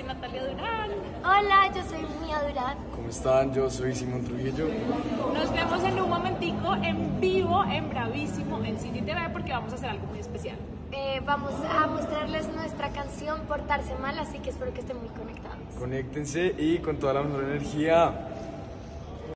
Natalia Durán. Hola, yo soy Mía Durán. ¿Cómo están? Yo soy Simón Trujillo. Nos vemos en un momentico en vivo, en Bravísimo, en City TV, porque vamos a hacer algo muy especial. Vamos a mostrarles nuestra canción Portarse Mal, así que espero que estén muy conectados. Conéctense y con toda la mejor energía.